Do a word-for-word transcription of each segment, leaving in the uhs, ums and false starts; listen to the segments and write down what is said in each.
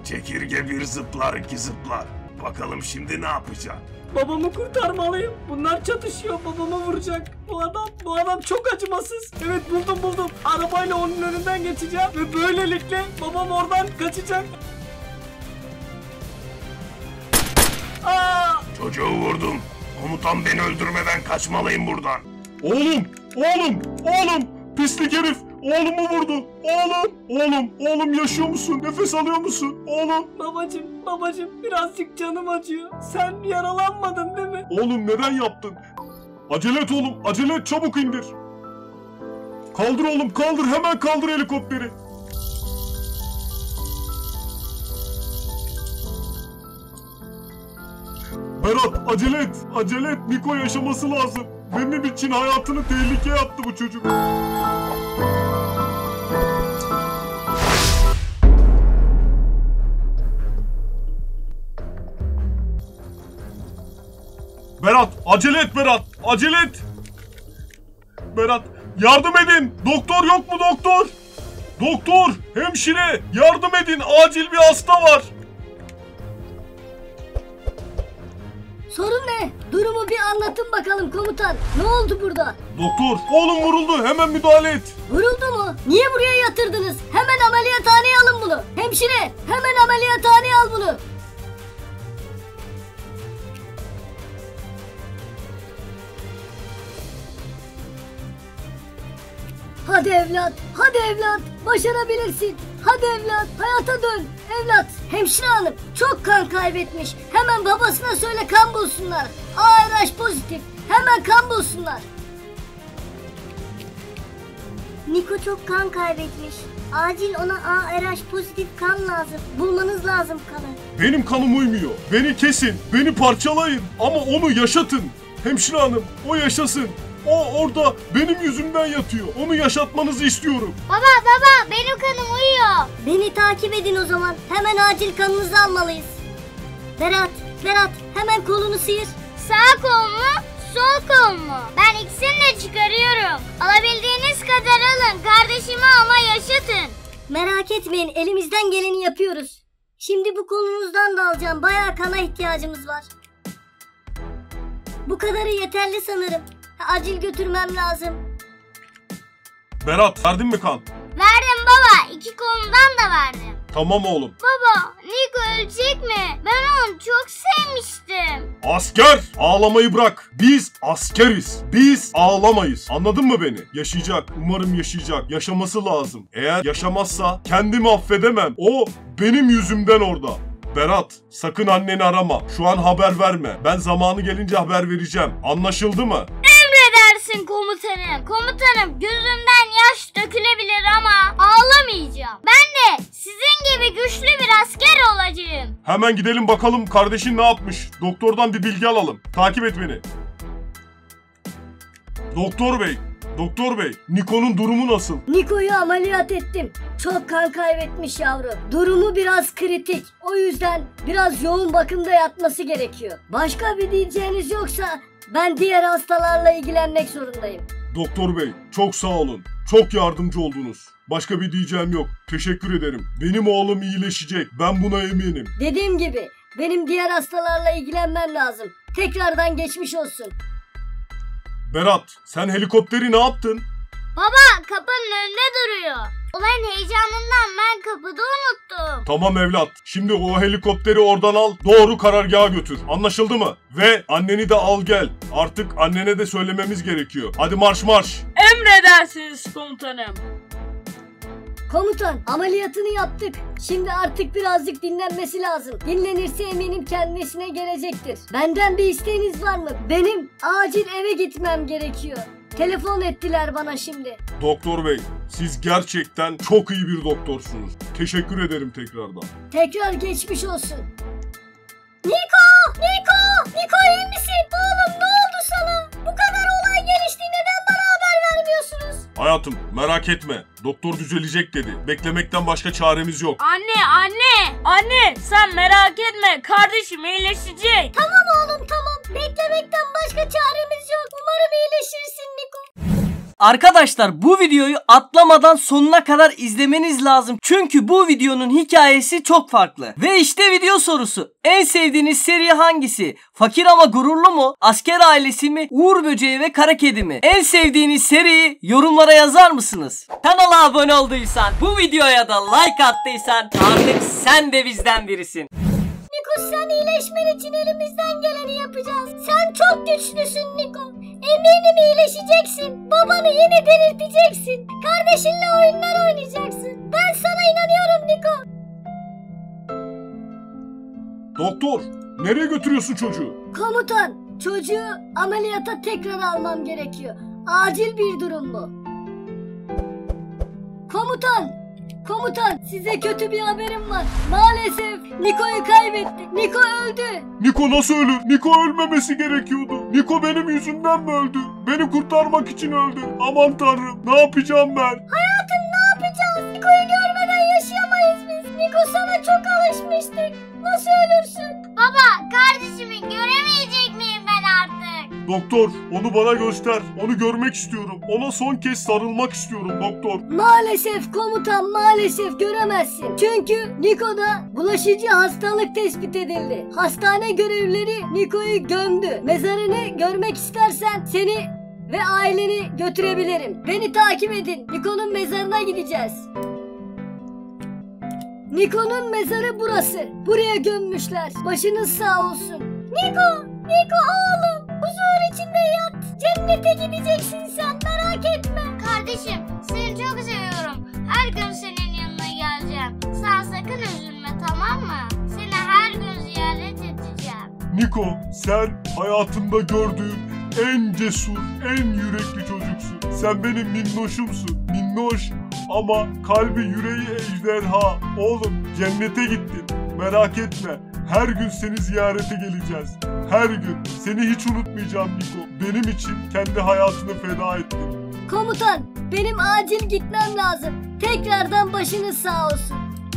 Çekirge bir zıplar iki zıplar. Bakalım şimdi ne yapacak? Babamı kurtarmalıyım. Bunlar çatışıyor. Babamı vuracak. Bu adam, bu adam çok acımasız. Evet, buldum buldum. Arabayla onun önünden geçeceğim ve böylelikle babam oradan kaçacak. Aa! Çocuğu vurdum. Komutan beni öldürmeden kaçmalıyım buradan. Oğlum, oğlum, oğlum, pislik herif, oğlumu vurdu. Oğlum, oğlum, oğlum yaşıyor musun? Nefes alıyor musun? Oğlum. Babacım, babacım birazcık canım acıyor. Sen yaralanmadın değil mi? Oğlum neden yaptın? Acele et oğlum, acele et, çabuk indir. Kaldır oğlum, kaldır, hemen kaldır helikopteri. Berat, acele et, acele et. Niko yaşaması lazım. Benim için hayatını tehlikeye attı bu çocuk. Berat, acele et Berat, acele et. Berat, yardım edin. Doktor yok mu doktor? Doktor, hemşire, yardım edin. Acil bir hasta var. Sorun ne? Durumu bir anlatın bakalım komutan. Ne oldu burada? Doktor, oğlum vuruldu. Hemen müdahale et. Vuruldu mu? Niye buraya yatırdınız? Hemen ameliyathaneye alın bunu. Hemşire, hemen ameliyathaneye al bunu. Hadi evlat, hadi evlat. Başarabilirsin. Hadi evlat, hayata dön. Evlat, hemşire hanım çok kan kaybetmiş. Hemen babasına söyle kan bulsunlar. A R H pozitif. Hemen kan bulsunlar. Niko çok kan kaybetmiş. Acil ona A R H pozitif kan lazım. Bulmanız lazım kanı. Benim kanım uymuyor. Beni kesin, beni parçalayın. Ama onu yaşatın. Hemşire hanım, o yaşasın. O orada benim yüzümden yatıyor. Onu yaşatmanızı istiyorum. Baba baba benim kanım uyuyor. Beni takip edin o zaman. Hemen acil kanınızı almalıyız. Berat, Berat hemen kolunu sıyır. Sağ kol mu? Sol kol mu? Ben ikisini de çıkarıyorum. Alabildiğiniz kadar alın. Kardeşimi ama yaşatın. Merak etmeyin, elimizden geleni yapıyoruz. Şimdi bu kolunuzdan da alacağım. Bayağı kana ihtiyacımız var. Bu kadarı yeterli sanırım. Acil götürmem lazım. Berat, verdin mi kan? Verdim baba. İki kolumdan da verdim. Tamam oğlum. Baba, Niko ölecek mi? Ben onu çok sevmiştim. Asker! Ağlamayı bırak. Biz askeriz. Biz ağlamayız. Anladın mı beni? Yaşayacak. Umarım yaşayacak. Yaşaması lazım. Eğer yaşamazsa kendimi affedemem. O benim yüzümden orada. Berat, sakın anneni arama. Şu an haber verme. Ben zamanı gelince haber vereceğim. Anlaşıldı mı? Emredersin komutanım. Komutanım, gözümden yaş dökülebilir ama ağlamayacağım. Ben de sizin gibi güçlü bir asker olacağım. Hemen gidelim bakalım kardeşin ne yapmış. Doktordan bir bilgi alalım. Takip et beni. Doktor bey, doktor bey, Niko'nun durumu nasıl? Niko'yu ameliyat ettim. Çok kan kaybetmiş yavru. Durumu biraz kritik. O yüzden biraz yoğun bakımda yatması gerekiyor. Başka bir diyeceğiniz yoksa ben diğer hastalarla ilgilenmek zorundayım. Doktor bey, çok sağ olun. Çok yardımcı oldunuz. Başka bir diyeceğim yok. Teşekkür ederim. Benim oğlum iyileşecek. Ben buna eminim. Dediğim gibi benim diğer hastalarla ilgilenmem lazım. Tekrardan geçmiş olsun. Berat, sen helikopteri ne yaptın? Baba, kapının önünde duruyor. Olayın heyecanından ben kapıda unuttum. Tamam evlat. Şimdi o helikopteri oradan al. Doğru karargaha götür. Anlaşıldı mı? Ve anneni de al gel. Artık annene de söylememiz gerekiyor. Hadi marş marş. Emredersiniz komutanım. Komutan, ameliyatını yaptık. Şimdi artık birazcık dinlenmesi lazım. Dinlenirse eminim kendisine gelecektir. Benden bir isteğiniz var mı? Benim acil eve gitmem gerekiyor. Telefon ettiler bana şimdi. Doktor bey, siz gerçekten çok iyi bir doktorsunuz. Teşekkür ederim tekrardan. Tekrar geçmiş olsun. Niko! Niko! Niko iyi misin? Oğlum ne oldu sana? Bu kadar olay gelişti, neden bana haber vermiyorsunuz? Hayatım merak etme. Doktor düzelecek dedi. Beklemekten başka çaremiz yok. Anne, anne, anne sen merak etme. Kardeşim iyileşecek. Tamam oğlum tamam. Beklemekten başka çaremiz yok. Umarım iyileşirsin Niko. Arkadaşlar bu videoyu atlamadan sonuna kadar izlemeniz lazım. Çünkü bu videonun hikayesi çok farklı. Ve işte video sorusu. En sevdiğiniz seri hangisi? Fakir ama gururlu mu? Asker ailesi mi? Uğur böceği ve kara kedi mi? En sevdiğiniz seriyi yorumlara yazar mısınız? Kanala abone olduysan, bu videoya da like attıysan artık sen de bizden birisin. Niko, sen iyileşmen için elimizden geleni yapacağız. Sen çok güçlüsün Niko. Eminim iyileşeceksin. Babanı yine dirilteceksin. Kardeşinle oyunlar oynayacaksın. Ben sana inanıyorum Niko. Doktor, nereye götürüyorsun çocuğu? Komutan, çocuğu ameliyata tekrar almam gerekiyor. Acil bir durum bu. Komutan, komutan size kötü bir haberim var. Maalesef Niko'yu kaybettik. Niko öldü. Niko nasıl ölür? Niko ölmemesi gerekiyordu. Niko benim yüzümden mi öldü? Beni kurtarmak için öldü. Aman tanrım, ne yapacağım ben? Hayatım, ne yapacağız? Niko'yu görmeden yaşayamayız biz. Niko, sana çok alışmıştık. Nasıl ölürsün? Baba, kardeşimi göremeyecek miyim ben artık? Doktor, onu bana göster. Onu görmek istiyorum. Ona son kez sarılmak istiyorum doktor. Maalesef komutan, maalesef göremezsin. Çünkü Niko'da bulaşıcı hastalık tespit edildi. Hastane görevlileri Niko'yu gömdü. Mezarını görmek istersen seni ve aileni götürebilirim. Beni takip edin. Niko'nun mezarına gideceğiz. Niko'nun mezarı burası. Buraya gömmüşler. Başınız sağ olsun. Niko, Niko oğlum. Huzur içinde yat. Cennete gideceksin sen, merak etme. Kardeşim, seni çok seviyorum. Her gün senin yanına geleceğim. Sen sakın üzülme, tamam mı? Seni her gün ziyaret edeceğim. Niko, sen hayatımda gördüğüm en cesur, en yürekli çocuksun. Sen benim minnoşumsun. Minnoş ama kalbi yüreği ejderha. Oğlum, cennete gittin. Merak etme. Her gün seni ziyarete geleceğiz. Her gün. Seni hiç unutmayacağım Niko. Benim için kendi hayatını feda ettin. Komutan, benim acil gitmem lazım. Tekrardan başınız sağ olsun.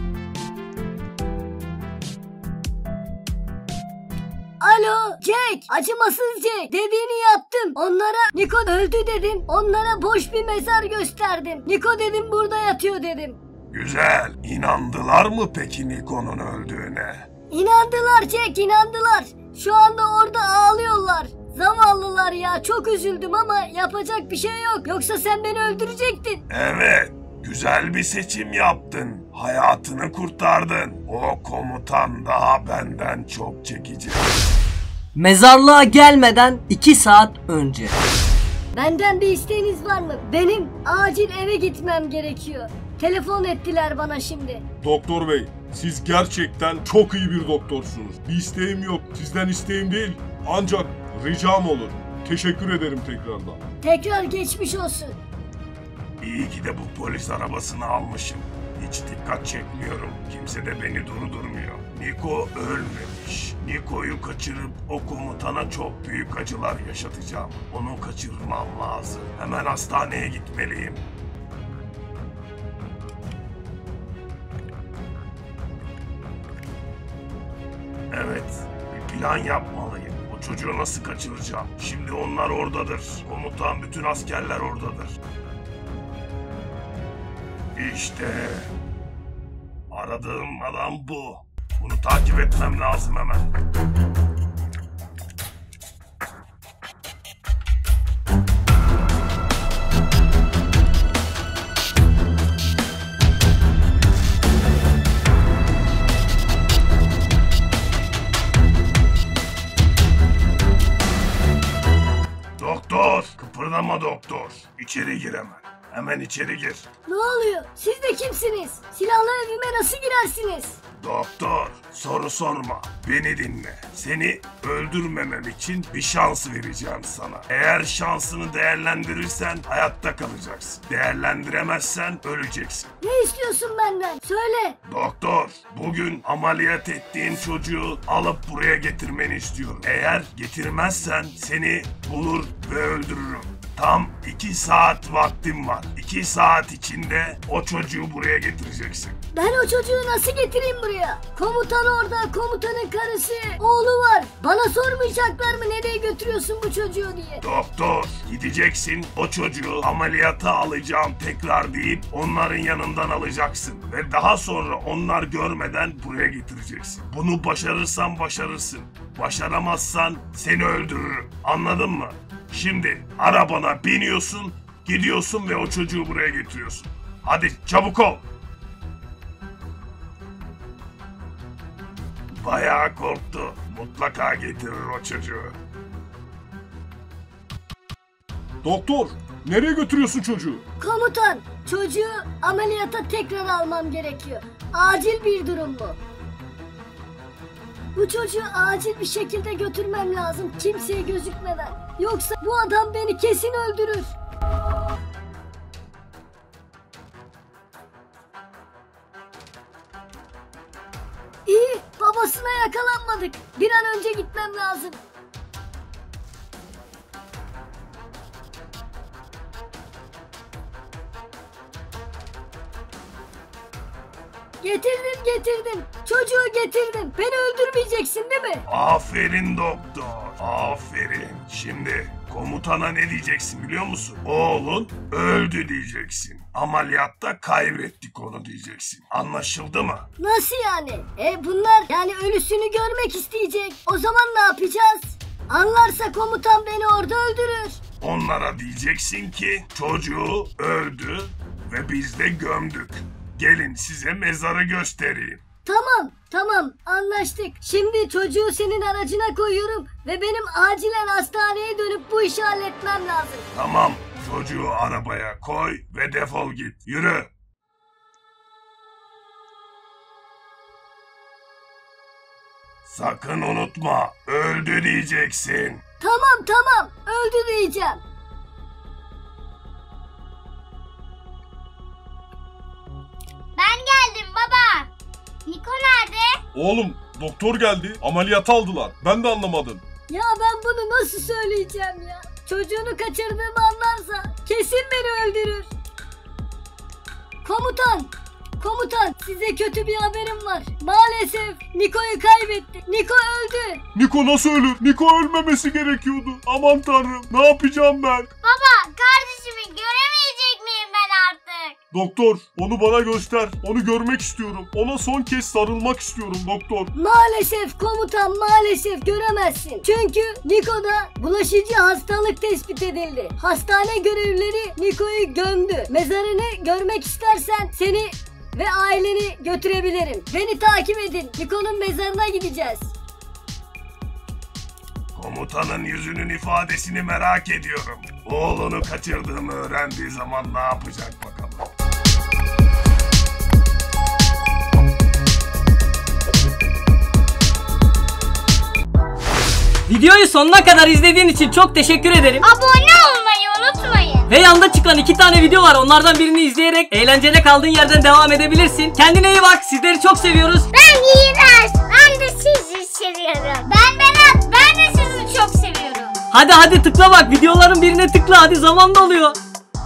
Alo Jack, acımasız Jack, dediğini yaptım. Onlara Niko öldü dedim. Onlara boş bir mezar gösterdim. Niko dedim, burada yatıyor dedim. Güzel. İnandılar mı peki Niko'nun öldüğüne? İnandılar Jack, inandılar. Şu anda orada ağlıyorlar. Zavallılar ya, çok üzüldüm ama yapacak bir şey yok. Yoksa sen beni öldürecektin. Evet. Güzel bir seçim yaptın. Hayatını kurtardın. O komutan daha benden çok çekici. Mezarlığa gelmeden iki saat önce. Benden bir isteğiniz var mı? Benim acil eve gitmem gerekiyor. Telefon ettiler bana şimdi. Doktor bey, siz gerçekten çok iyi bir doktorsunuz. Bir isteğim yok. Sizden isteğim değil. Ancak ricam olur. Teşekkür ederim tekrardan. Tekrar geçmiş olsun. İyi ki de bu polis arabasını almışım. Hiç dikkat çekmiyorum. Kimse de beni durdurmuyor. Niko ölmemiş. Niko'yu kaçırıp o komutana çok büyük acılar yaşatacağım. Onu kaçırmam lazım. Hemen hastaneye gitmeliyim. Evet, bir plan yapmalıyım. O çocuğu nasıl kaçıracağım? Şimdi onlar oradadır. Komutan, bütün askerler oradadır. İşte aradığım adam bu. Bunu takip etmem lazım hemen. Doktor, kıpırdama doktor. İçeri gir hemen. Hemen içeri gir. Ne oluyor? Siz de kimsiniz? Silahlı evime nasıl girersiniz? Doktor, soru sorma. Beni dinle. Seni öldürmemem için bir şans vereceğim sana. Eğer şansını değerlendirirsen hayatta kalacaksın. Değerlendiremezsen öleceksin. Ne istiyorsun benden? Söyle. Doktor, bugün ameliyat ettiğin çocuğu alıp buraya getirmeni istiyorum. Eğer getirmezsen seni bulur ve öldürürüm. Tam iki saat vaktim var. iki saat içinde o çocuğu buraya getireceksin. Ben o çocuğu nasıl getireyim buraya? Komutan orada, komutanın karısı, oğlu var. Bana sormayacaklar mı nereye götürüyorsun bu çocuğu diye? Doktor, gideceksin, o çocuğu ameliyata alacağım tekrar deyip onların yanından alacaksın. Ve daha sonra onlar görmeden buraya getireceksin. Bunu başarırsan başarırsın. Başaramazsan seni öldürürüm. Anladın mı? Şimdi arabana biniyorsun, gidiyorsun ve o çocuğu buraya getiriyorsun. Hadi çabuk ol. Bayağı korktu. Mutlaka getirir o çocuğu. Doktor, nereye götürüyorsun çocuğu? Komutan, çocuğu ameliyata tekrar almam gerekiyor. Acil bir durum bu. Bu çocuğu acil bir şekilde götürmem lazım kimseye gözükmeden. Yoksa bu adam beni kesin öldürür. İyi, babasına yakalanmadık. Bir an önce gitmem lazım. Getirdim getirdim. Çocuğu getirdim. Beni öldürmeyeceksin değil mi? Aferin doktor. Aferin. Şimdi komutana ne diyeceksin biliyor musun? Oğlun öldü diyeceksin. Ameliyatta kaybettik onu diyeceksin. Anlaşıldı mı? Nasıl yani? E bunlar yani ölüsünü görmek isteyecek. O zaman ne yapacağız? Anlarsa komutan beni orada öldürür. Onlara diyeceksin ki çocuğu öldü ve biz de gömdük. Gelin size mezarı göstereyim. Tamam, tamam anlaştık. Şimdi çocuğu senin aracına koyuyorum ve benim acilen hastaneye dönüp bu işi halletmem lazım. Tamam, çocuğu arabaya koy ve defol git. Yürü. Sakın unutma, öldü diyeceksin. Tamam tamam, öldü diyeceğim. Ben geldim baba. Niko nerede? Oğlum, doktor geldi. Ameliyata aldılar. Ben de anlamadım. Ya ben bunu nasıl söyleyeceğim ya? Çocuğunu kaçırdığımı anlarsa kesin beni öldürür. Komutan, komutan size kötü bir haberim var. Maalesef Niko'yu kaybettik. Niko öldü. Niko nasıl ölür? Niko ölmemesi gerekiyordu. Aman tanrım, ne yapacağım ben? Baba kardeşimi göremeyecek miyim ben artık? Doktor, onu bana göster. Onu görmek istiyorum. Ona son kez sarılmak istiyorum doktor. Maalesef komutan maalesef göremezsin. Çünkü Niko'da bulaşıcı hastalık tespit edildi. Hastane görevlileri Niko'yu gömdü. Mezarını görmek istersen seni ve aileni götürebilirim. Beni takip edin. Niko'nun mezarına gideceğiz. Komutanın yüzünün ifadesini merak ediyorum. Oğlunu kaçırdığımı öğrendiği zaman ne yapacak bakalım. Videoyu sonuna kadar izlediğin için çok teşekkür ederim. Abone olmayı unutmayın. Ve yanda çıkan iki tane video var. Onlardan birini izleyerek eğlencene kaldığın yerden devam edebilirsin. Kendine iyi bak. Sizleri çok seviyoruz. Ben Yiğidaş. Ben de sizi seviyorum. Ben Berat. Ben de sizi çok seviyorum. Hadi hadi tıkla bak. Videoların birine tıkla. Hadi zaman doluyor.